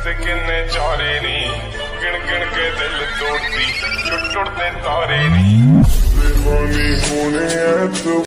ते किन्ने चारे नी, गिन गिन के दिल तोड़ती, टुट टुटदे तारे नी।